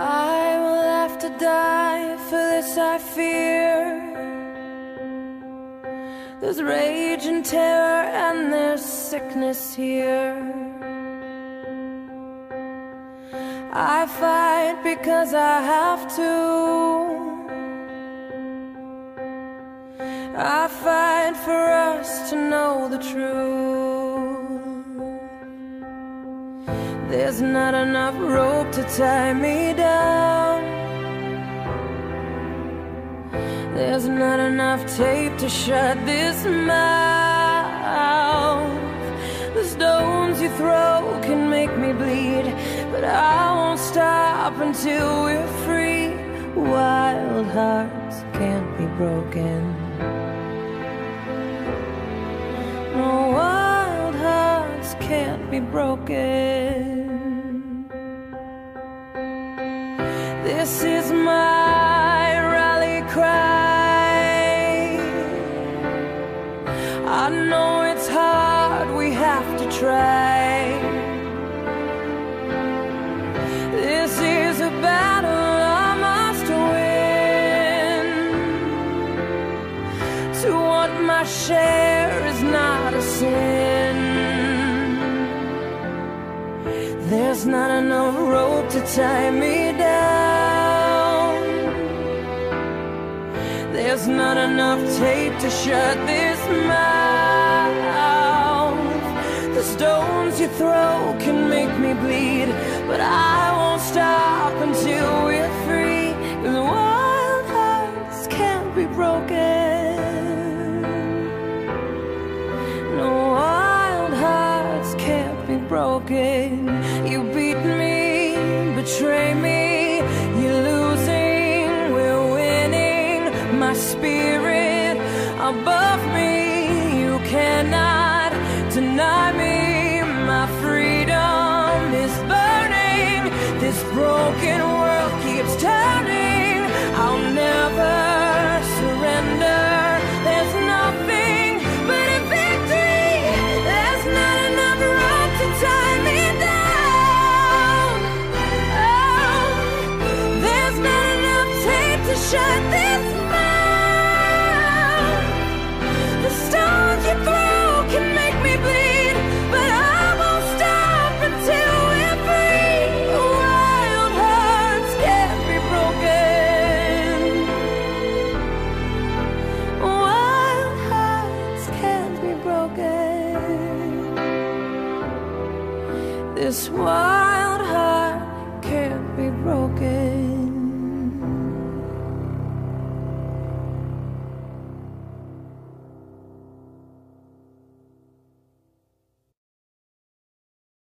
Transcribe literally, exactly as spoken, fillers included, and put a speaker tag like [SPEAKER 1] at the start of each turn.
[SPEAKER 1] I will have to die, for this I fear. There's rage and terror and there's sickness here. I fight because I have to. I fight for us to know the truth. There's not enough rope to tie me down. There's not enough tape to shut this mouth. The stones you throw can make me bleed, but I won't stop until we're free. Wild hearts can't be broken. No, wild hearts can't be broken. This is my rally cry. I know it's hard, we have to try. This is a battle I must win. To want my share is not a sin. There's not enough rope to tie me down. There's not enough tape to shut this mouth. The stones you throw can make me bleed, but I won't stop until we're free. 'Cause wild hearts can't be broken. No, wild hearts can't be broken. You beat me, betray me, you're losing, we're winning. My spirit above me, you cannot deny me. My freedom is burning, this broken world keeps turning. I'll never surrender, there's nothing but a victory. There's not enough rope to tie me down. Oh, there's not enough tape to shut this mouth. The stones you throw can make me bleed, but I won't stop until we're free. Wild hearts can't be broken. Wild hearts can't be broken. This wild heart can't be broken.